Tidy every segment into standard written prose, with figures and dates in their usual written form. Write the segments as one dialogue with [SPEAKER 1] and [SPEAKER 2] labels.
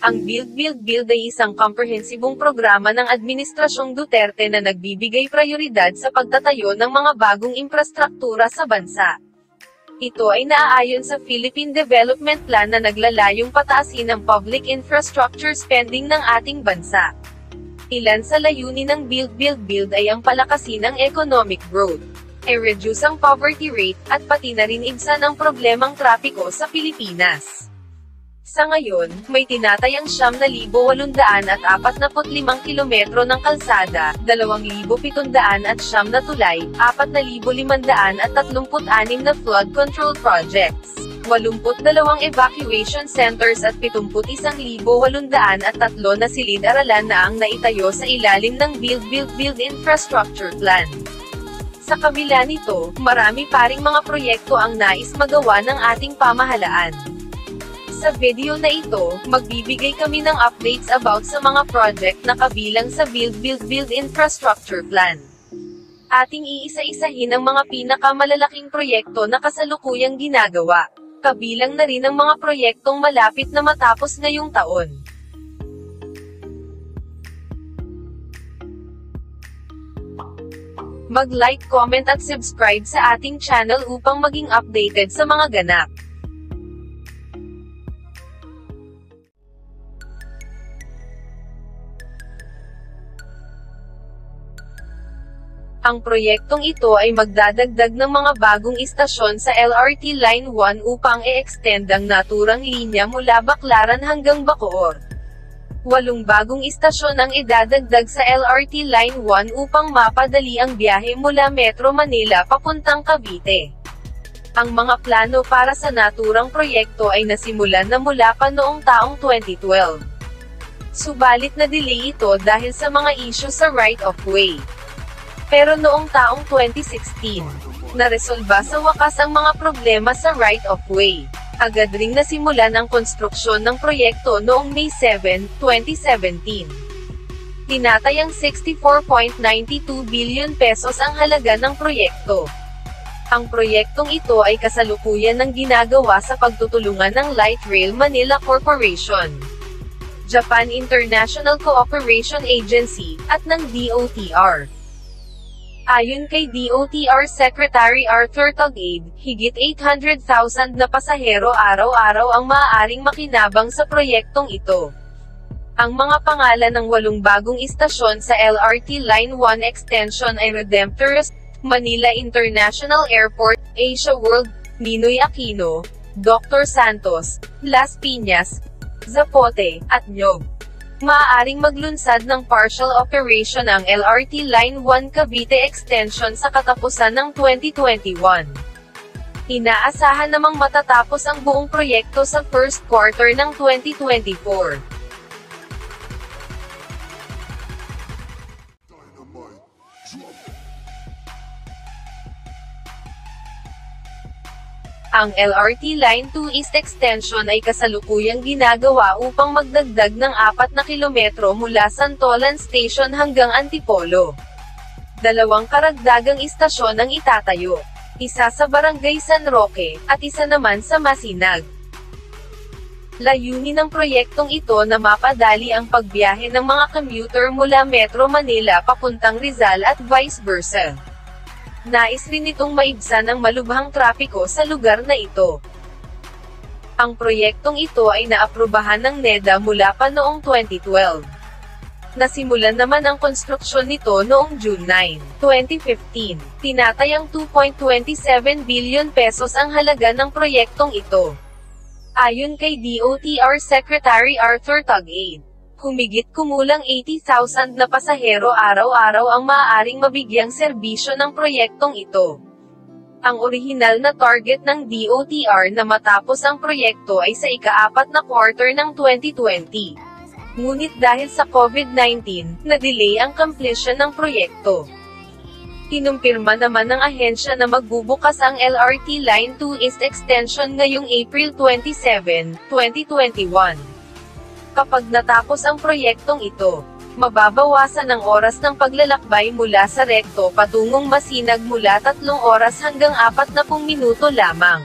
[SPEAKER 1] Ang Build Build Build ay isang komprehensibong programa ng Administrasyong Duterte na nagbibigay prioridad sa pagtatayo ng mga bagong infrastruktura sa bansa. Ito ay naaayon sa Philippine Development Plan na naglalayong pataasin ang public infrastructure spending ng ating bansa. Ilan sa layunin ng Build Build Build ay ang palakasin ng economic growth, i-reduce ang poverty rate, at pati na rin ibsan ang problemang trapiko sa Pilipinas. Sa ngayon, may tinatayang 9,845 kilometro ng kalsada, 2,700 at siyam na tulay, 4,536 na flood control projects, 82 evacuation centers at 71,803 na silid-aralan na ang naitayo sa ilalim ng Build Build Build Infrastructure Plan. Sa kabila nito, marami pa ring mga proyekto ang nais magawa ng ating pamahalaan. Sa video na ito, magbibigay kami ng updates about sa mga project na kabilang sa Build Build Build Infrastructure Plan. Ating iisa-isahin ang mga pinakamalalaking proyekto na kasalukuyang ginagawa. Kabilang na rin ang mga proyektong malapit na matapos ngayong taon. Mag-like, comment at subscribe sa ating channel upang maging updated sa mga ganap. Ang proyektong ito ay magdadagdag ng mga bagong istasyon sa LRT Line 1 upang i-extend ang naturang linya mula Baclaran hanggang Bacoor. 8 bagong istasyon ang idadagdag sa LRT Line 1 upang mapadali ang biyahe mula Metro Manila papuntang Cavite. Ang mga plano para sa naturang proyekto ay nasimulan na mula pa noong taong 2012. Subalit na-delay ito dahil sa mga issue sa right-of-way. Pero noong taong 2016, naresolba sa wakas ang mga problema sa right-of-way. Agad ring nasimulan ang konstruksyon ng proyekto noong May 7, 2017. Tinatayang 64.92 billion pesos ang halaga ng proyekto. Ang proyektong ito ay kasalukuyan ng ginagawa sa pagtutulungan ng Light Rail Manila Corporation, Japan International Cooperation Agency, at ng DOTR. Ayon kay DOTR Secretary Arthur Tag-Aid, higit 800,000 na pasahero araw-araw ang maaaring makinabang sa proyektong ito. Ang mga pangalan ng 8 bagong istasyon sa LRT Line 1 Extension ay Redemptorist, Manila International Airport, Asia World, Ninoy Aquino, Dr. Santos, Las Piñas, Zapote, at Nyog. Maaaring maglunsad ng partial operation ang LRT Line 1 Cavite Extension sa katapusan ng 2021. Inaasahan namang matatapos ang buong proyekto sa first quarter ng 2024. Ang LRT Line 2 East Extension ay kasalukuyang ginagawa upang magdagdag ng 4 na kilometro mula Santolan Station hanggang Antipolo. 2 karagdagang istasyon ang itatayo. Isa sa Barangay San Roque, at isa naman sa Masinag. Layunin ng proyektong ito na mapadali ang pagbiyahe ng mga commuter mula Metro Manila papuntang Rizal at vice versa. Nais rin itong maibsan ang malubhang trapiko sa lugar na ito. Ang proyektong ito ay naaprubahan ng NEDA mula pa noong 2012. Nasimulan naman ang konstruksyon nito noong June 9, 2015. Tinatayang 2.27 billion pesos ang halaga ng proyektong ito. Ayon kay DOTR Secretary Arthur Tag-Aid, humigit kumulang 80,000 na pasahero araw-araw ang maaaring mabigyang serbisyo ng proyektong ito. Ang orihinal na target ng DOTR na matapos ang proyekto ay sa ika-4 na quarter ng 2020. Ngunit dahil sa COVID-19, na-delay ang completion ng proyekto. Kinumpirma naman ng ahensya na magbubukas ang LRT Line 2 East Extension ngayong April 27, 2021. Kapag natapos ang proyektong ito, mababawasan ang oras ng paglalakbay mula sa Recto patungong Masinag mula 3 oras hanggang 40 minuto lamang.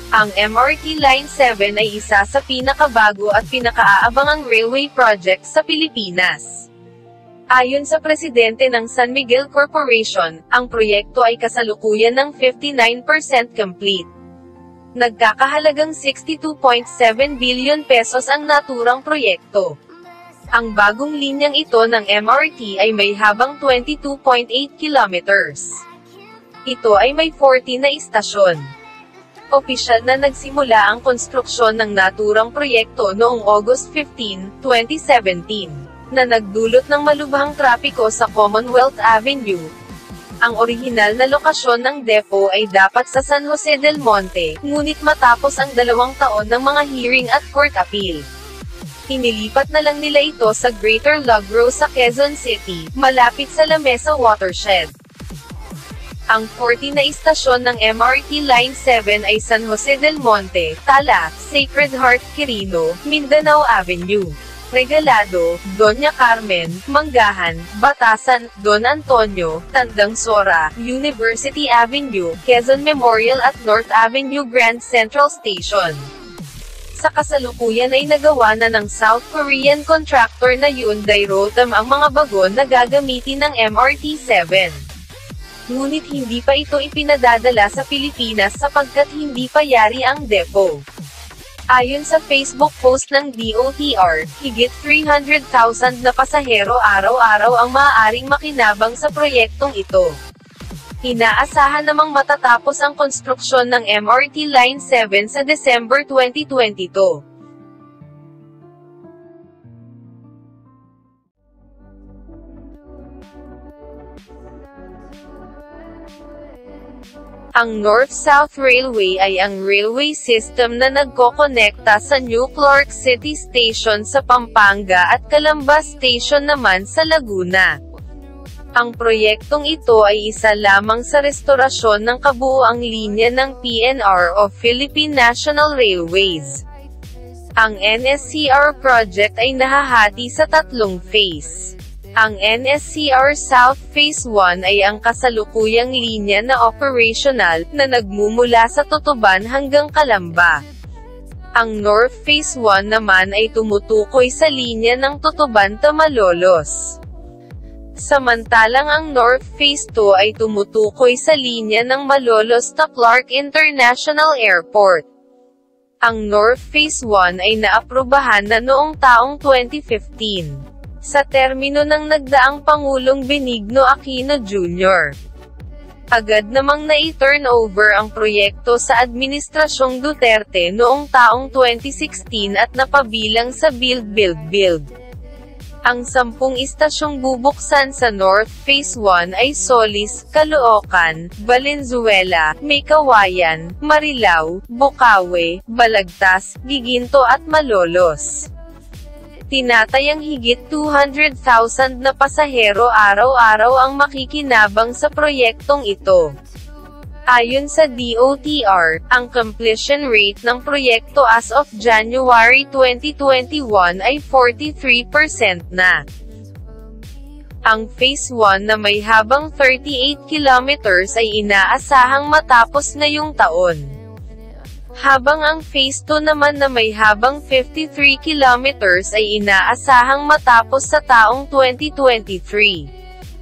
[SPEAKER 1] Ang MRT Line 7 ay isa sa pinakabago at pinakaaabangang railway project sa Pilipinas. Ayon sa presidente ng San Miguel Corporation, ang proyekto ay kasalukuyan ng 59% complete. Nagkakahalagang 62.7 billion pesos ang naturang proyekto. Ang bagong linyang ito ng MRT ay may habang 22.8 kilometers. Ito ay may 40 na istasyon. Opisyal na nagsimula ang konstruksyon ng naturang proyekto noong August 15, 2017, na nagdulot ng malubhang trapiko sa Commonwealth Avenue. Ang orihinal na lokasyon ng depo ay dapat sa San Jose del Monte, ngunit matapos ang 2 taon ng mga hearing at court appeal, inilipat na lang nila ito sa Greater Lugro sa Quezon City, malapit sa La Mesa Watershed. Ang 40 na istasyon ng MRT Line 7 ay San Jose del Monte, Tala, Sacred Heart, Quirino, Mindanao Avenue, Regalado, Doña Carmen, Manggahan, Batasan, Don Antonio, Tandang Sora, University Avenue, Quezon Memorial at North Avenue Grand Central Station. Sa kasalukuyan ay nagawa na ng South Korean contractor na Hyundai Rotem ang mga bagon na gagamitin ng MRT 7. Ngunit hindi pa ito ipinadadala sa Pilipinas sapagkat hindi pa yari ang depo. Ayon sa Facebook post ng DOTR, higit 300,000 na pasahero araw-araw ang maaaring makinabang sa proyektong ito. Inaasahan namang matatapos ang konstruksyon ng MRT Line 7 sa December 2022. Ang North-South Railway ay ang railway system na nagkokonekta sa New Clark City Station sa Pampanga at Calamba Station naman sa Laguna. Ang proyektong ito ay isa lamang sa restorasyon ng kabuuang linya ng PNR o Philippine National Railways. Ang NSCR project ay nahahati sa 3 phase. Ang NSCR South Phase 1 ay ang kasalukuyang linya na operational, na nagmumula sa Tutuban hanggang Calamba. Ang North Phase 1 naman ay tumutukoy sa linya ng Tutuban-Malolos. Samantalang ang North Phase 2 ay tumutukoy sa linya ng Malolos-Clark International Airport. Ang North Phase 1 ay naaprubahan na noong taong 2015. Sa termino ng nagdaang Pangulong Benigno Aquino Jr. Agad namang nai-turn over ang proyekto sa Administrasyong Duterte noong taong 2016 at napabilang sa Build. Ang 10 istasyong bubuksan sa North Phase 1 ay Solis, Caloocan, Valenzuela, Maykawayan, Marilao, Bocaue, Balagtas, Giginto at Malolos. Tinatayang higit 200,000 na pasahero araw-araw ang makikinabang sa proyektong ito. Ayon sa DOTR, ang completion rate ng proyekto as of January 2021 ay 43% na. Ang Phase 1 na may habang 38 kilometers ay inaasahang matapos ngayong taon. Habang ang Phase 2 naman na may habang 53 kilometers ay inaasahang matapos sa taong 2023.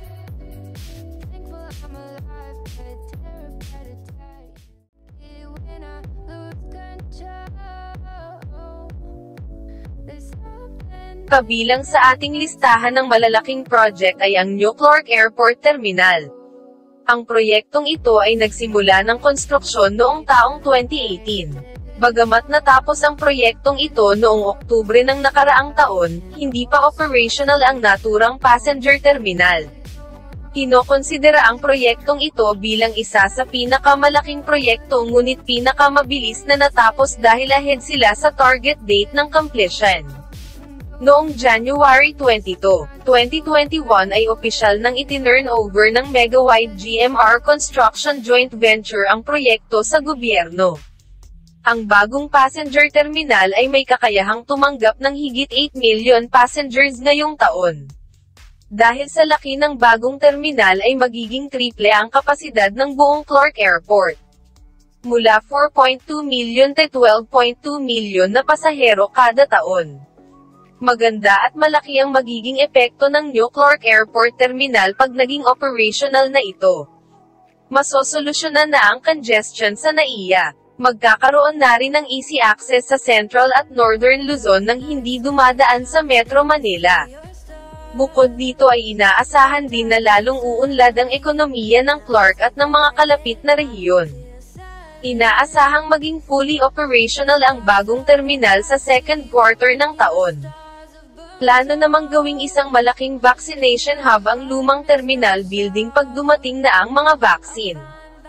[SPEAKER 1] Kabilang sa ating listahan ng malalaking project ay ang New Clark Airport Terminal. Ang proyektong ito ay nagsimula ng konstruksyon noong taong 2018. Bagamat natapos ang proyektong ito noong Oktubre ng nakaraang taon, hindi pa operational ang naturang passenger terminal. Kinokonsidera ang proyektong ito bilang isa sa pinakamalaking proyekto ngunit pinakamabilis na natapos dahil ahead sila sa target date ng completion. Noong January 22, 2021 ay opisyal nang itinurn over ng Megawide GMR Construction Joint Venture ang proyekto sa gobyerno. Ang bagong passenger terminal ay may kakayahang tumanggap ng higit 8 million passengers ngayong taon. Dahil sa laki ng bagong terminal ay magiging triple ang kapasidad ng buong Clark Airport. mula 4.2 milyon te 12.2 milyon na pasahero kada taon. Maganda at malaki ang magiging epekto ng New Clark Airport Terminal pag naging operational na ito. Masosolusyonan na ang congestion sa NAIA. Magkakaroon na rin ng easy access sa Central at Northern Luzon nang hindi dumadaan sa Metro Manila. Bukod dito ay inaasahan din na lalong uunlad ang ekonomiya ng Clark at ng mga kalapit na rehiyon. Inaasahang maging fully operational ang bagong terminal sa second quarter ng taon. Plano namang gawing isang malaking vaccination hub ang lumang terminal building pag dumating na ang mga vaccine.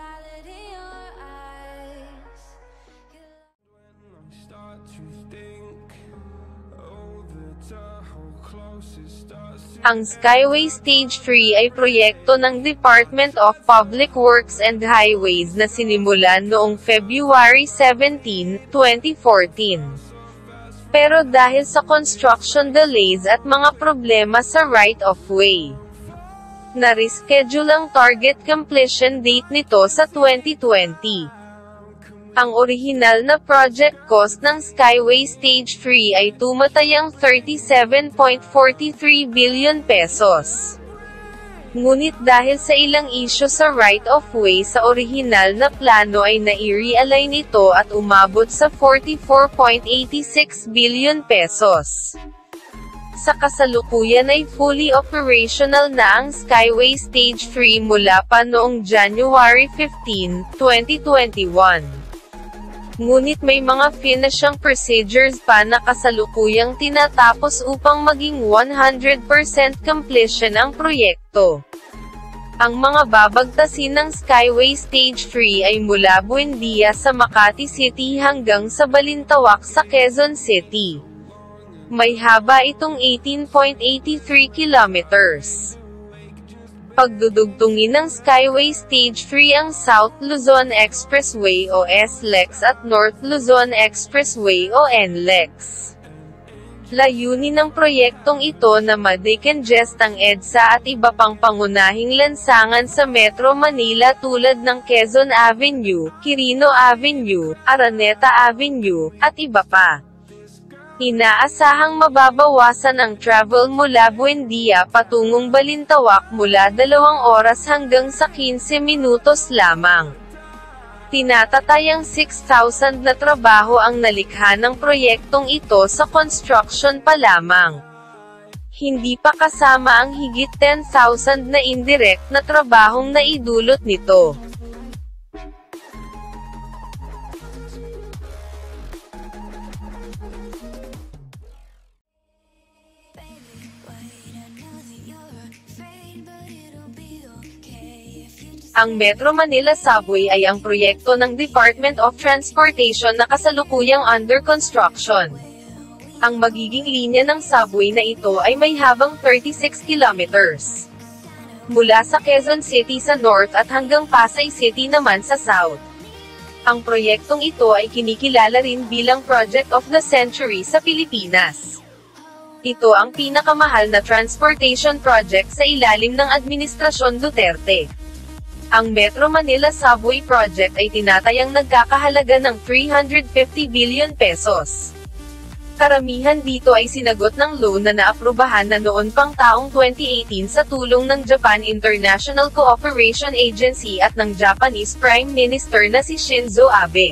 [SPEAKER 1] Ang Skyway Stage 3 ay proyekto ng Department of Public Works and Highways na sinimulan noong February 17, 2014. Pero dahil sa construction delays at mga problema sa right-of-way, na-reschedule ang target completion date nito sa 2020. Ang orihinal na project cost ng Skyway Stage 3 ay tumatayang 37.43 billion pesos. Ngunit dahil sa ilang isyu sa right-of-way sa orihinal na plano ay nai-realign ito at umabot sa 44.86 billion pesos. Sa kasalukuyan ay fully operational na ang Skyway Stage 3 mula pa noong January 15, 2021. Ngunit may mga finishing procedures pa na kasalukuyang tinatapos upang maging 100% completion ang proyekto. Ang mga babagtasin ng Skyway Stage 3 ay mula Buendia sa Makati City hanggang sa Balintawak sa Quezon City. May haba itong 18.83 kilometers. Pagdudugtungin ng Skyway Stage 3 ang South Luzon Expressway o SLEX at North Luzon Expressway o NLEX. Layunin ng proyektong ito na ma-decongest ang EDSA at iba pang pangunahing lansangan sa Metro Manila tulad ng Quezon Avenue, Quirino Avenue, Araneta Avenue, at iba pa. Inaasahang mababawasan ang travel mula Buendia patungong Balintawak mula 2 oras hanggang sa 15 minutos lamang. Tinatatayang 6,000 na trabaho ang nalikha ng proyektong ito sa construction pa lamang. Hindi pa kasama ang higit 10,000 na indirect na trabahong naidulot nito. Ang Metro Manila Subway ay ang proyekto ng Department of Transportation na kasalukuyang under construction. Ang magiging linya ng subway na ito ay may habang 36 kilometers. Mula sa Quezon City sa north at hanggang Pasay City naman sa south. Ang proyektong ito ay kinikilala rin bilang Project of the Century sa Pilipinas. Ito ang pinakamahal na transportation project sa ilalim ng Administrasyon Duterte. Ang Metro Manila Subway Project ay tinatayang nagkakahalaga ng 350 billion pesos. Karamihan dito ay sinagot ng loan na naaprubahan na noon pang taong 2018 sa tulong ng Japan International Cooperation Agency at ng Japanese Prime Minister na si Shinzo Abe.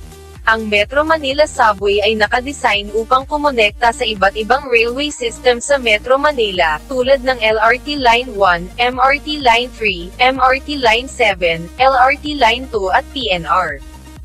[SPEAKER 1] Ang Metro Manila Subway ay nakadesign upang kumonekta sa iba't ibang railway system sa Metro Manila, tulad ng LRT Line 1, MRT Line 3, MRT Line 7, LRT Line 2 at PNR.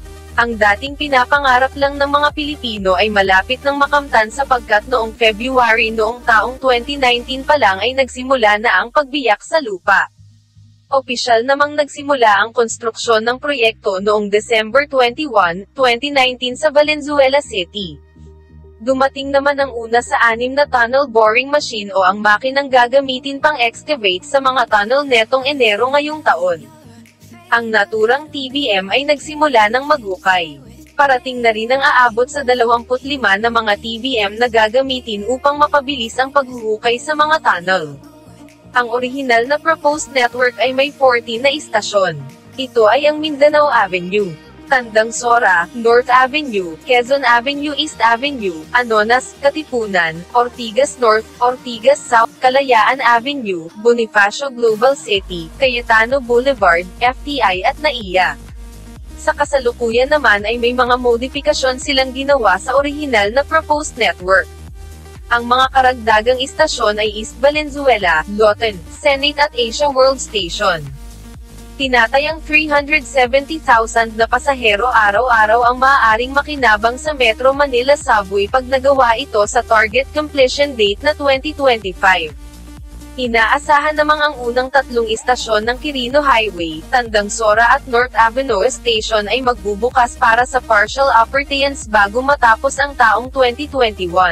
[SPEAKER 1] Ang dating pinapangarap lang ng mga Pilipino ay malapit ng makamtan sapagkat noong February noong taong 2019 pa lang ay nagsimula na ang pagbiyak sa lupa. Opisyal namang nagsimula ang konstruksyon ng proyekto noong December 21, 2019 sa Valenzuela City. Dumating naman ang una sa 6 na tunnel boring machine o ang makinang gagamitin pang-excavate sa mga tunnel netong Enero ngayong taon. Ang naturang TBM ay nagsimula ng maghukay. Parating na rin ang aabot sa 25 na mga TBM na gagamitin upang mapabilis ang paghuhukay sa mga tunnel. Ang orihinal na proposed network ay may 14 na istasyon. Ito ay ang Mindanao Avenue, Tandang Sora, North Avenue, Quezon Avenue, East Avenue, Anonas, Katipunan, Ortigas North, Ortigas South, Kalayaan Avenue, Bonifacio Global City, Cayetano Boulevard, FTI at NAIA. Sa kasalukuyan naman ay may mga modifikasyon silang ginawa sa orihinal na proposed network. Ang mga karagdagang istasyon ay East Valenzuela, Loten, Senate at Asia World Station. Tinatayang 370,000 na pasahero araw-araw ang maaaring makinabang sa Metro Manila Subway pag nagawa ito sa target completion date na 2025. Inaasahan namang ang unang tatlong istasyon ng Quirino Highway, Tandang Sora at North Avenue Station ay magbubukas para sa partial operations bago matapos ang taong 2021.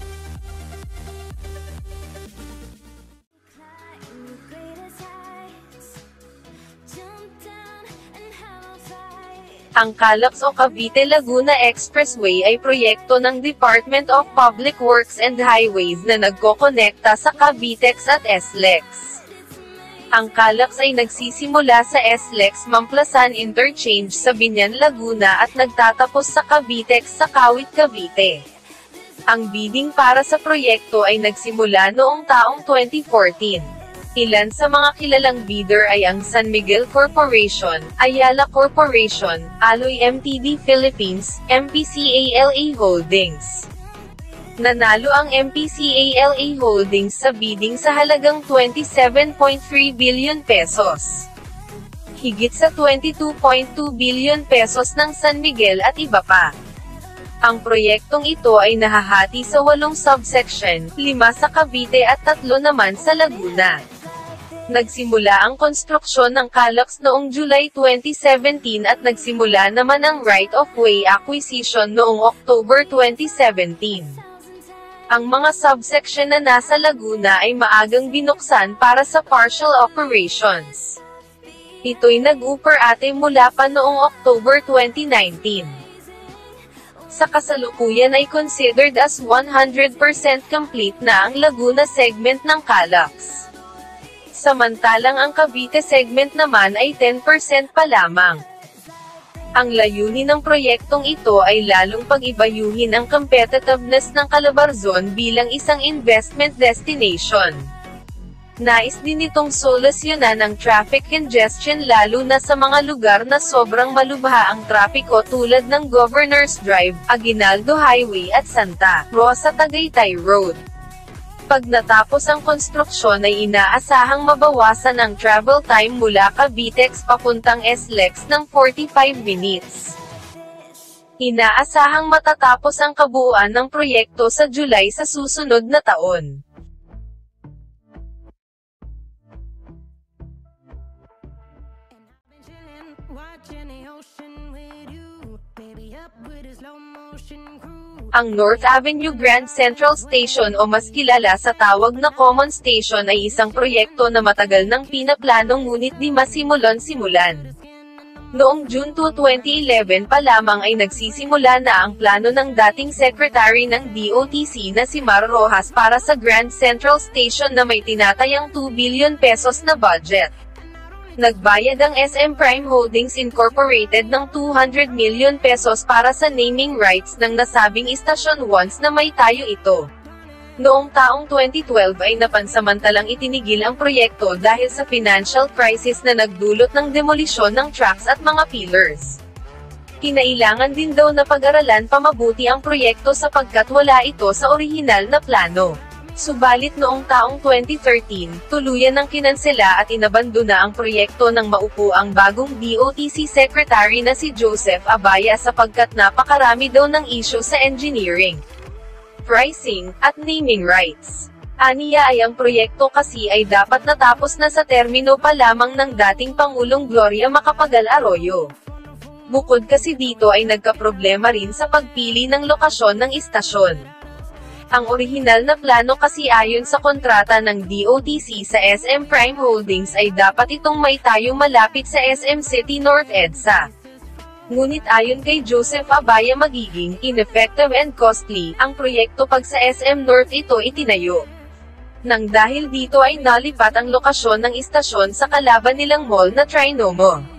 [SPEAKER 1] Ang Calax o Cavite-Laguna Expressway ay proyekto ng Department of Public Works and Highways na nagkokonekta sa Cavitex at SLEX. Ang Calax ay nagsisimula sa SLEX Mamplasan Interchange sa Biñan, Laguna at nagtatapos sa Cavitex sa Kawit, Cavite. Ang bidding para sa proyekto ay nagsimula noong taong 2014. Ilan sa mga kilalang bidder ay ang San Miguel Corporation, Ayala Corporation, Aloy Mtd Philippines, MPCALA Holdings. Nanalo ang MPCALA Holdings sa bidding sa halagang 27.3 billion pesos. Higit sa 22.2 billion pesos ng San Miguel at iba pa. Ang proyektong ito ay nahahati sa 8 subsection, 5 sa Cavite at 3 naman sa Laguna. Nagsimula ang konstruksyon ng Calax noong July 2017 at nagsimula naman ang right-of-way acquisition noong October 2017. Ang mga subsection na nasa Laguna ay maagang binuksan para sa partial operations. Ito'y nag-uperate mula pa noong October 2019. Sa kasalukuyan ay considered as 100% complete na ang Laguna segment ng Calax. Samantalang ang Cavite segment naman ay 10% pa lamang. Ang layunin ng proyektong ito ay lalong pag-ibayuhin ang competitiveness ng Calabarzon bilang isang investment destination. Nais din itong solusyonan ang traffic congestion lalo na sa mga lugar na sobrang malubha ang trapiko tulad ng Governor's Drive, Aguinaldo Highway at Santa Rosa Tagaytay Road. Pag natapos ang konstruksyon ay inaasahang mabawasan ang travel time mula Cavitex papuntang SLEX ng 45 minutes. Inaasahang matatapos ang kabuuan ng proyekto sa July sa susunod na taon. Ang North Avenue Grand Central Station o mas kilala sa tawag na Common Station ay isang proyekto na matagal nang pinaplano ngunit di masimulan. Noong June 2, 2011 pa lamang ay nagsisimula na ang plano ng dating Secretary ng DOTC na si Mar Rojas para sa Grand Central Station na may tinatayang 2 billion pesos na budget. Nagbayad ang SM Prime Holdings Incorporated ng 200 million pesos para sa naming rights ng nasabing istasyon once na may tayo ito. Noong taong 2012 ay napansamantalang itinigil ang proyekto dahil sa financial crisis na nagdulot ng demolisyon ng tracks at mga pillars. Kinailangan din daw na pag-aralan pa mabuti ang proyekto sapagkat wala ito sa orihinal na plano. Subalit noong taong 2013, tuluyan ng kinansela at inabandona ang proyekto ng maupo ang bagong DOTC Secretary na si Joseph Abaya sapagkat napakarami daw ng issue sa engineering, pricing, at naming rights. Aniya ay ang proyekto kasi ay dapat natapos na sa termino pa lamang ng dating Pangulong Gloria Macapagal Arroyo. Bukod kasi dito ay nagkaproblema rin sa pagpili ng lokasyon ng istasyon. Ang orihinal na plano kasi ayon sa kontrata ng DOTC sa SM Prime Holdings ay dapat itong may tayong malapit sa SM City North EDSA. Ngunit ayon kay Joseph Abaya magiging ineffective and costly ang proyekto pag sa SM North ito itinayo. Nang dahil dito ay nalipat ang lokasyon ng istasyon sa kalaban nilang mall na Trinomo.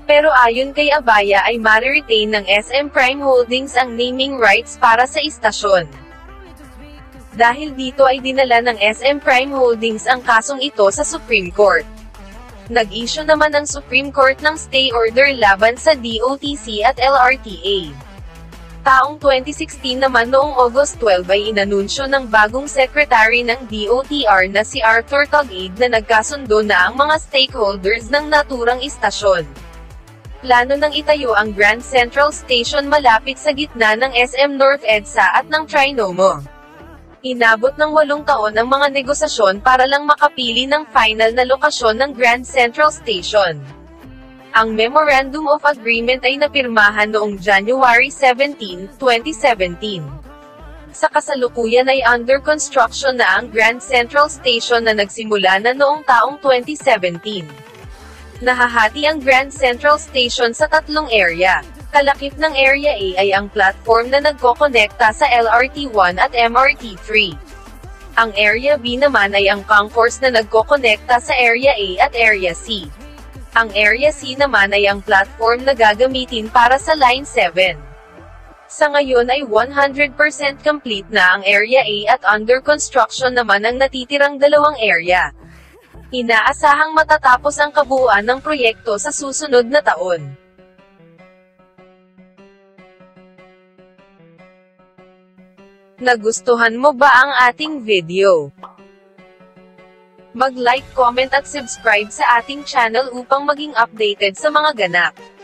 [SPEAKER 1] Pero ayon kay Abaya ay ma-retain ng SM Prime Holdings ang naming rights para sa istasyon. Dahil dito ay dinala ng SM Prime Holdings ang kasong ito sa Supreme Court. Nag-issue naman ang Supreme Court ng stay order laban sa DOTC at LRTA. Taong 2016 naman noong August 12 ay inanunsyo ng bagong secretary ng DOTR na si Arthur Taguig na nagkasundo na ang mga stakeholders ng naturang istasyon. Plano nang itayo ang Grand Central Station malapit sa gitna ng SM North EDSA at ng Trinomo. Inabot ng 8 taon ang mga negosasyon para lang makapili ng final na lokasyon ng Grand Central Station. Ang Memorandum of Agreement ay napirmahan noong January 17, 2017. Sa kasalukuyan ay under construction na ang Grand Central Station na nagsimula na noong taong 2017. Nahahati ang Grand Central Station sa 3 area. Kalakip ng Area A ay ang platform na nagkokonekta sa LRT1 at MRT3. Ang Area B naman ay ang concourse na nagkokonekta sa Area A at Area C. Ang Area C naman ay ang platform na gagamitin para sa Line 7. Sa ngayon ay 100% complete na ang Area A at under construction naman ang natitirang 2 area. Inaasahang matatapos ang kabuuan ng proyekto sa susunod na taon. Nagustuhan mo ba ang ating video? Mag-like, comment at subscribe sa ating channel upang maging updated sa mga ganap.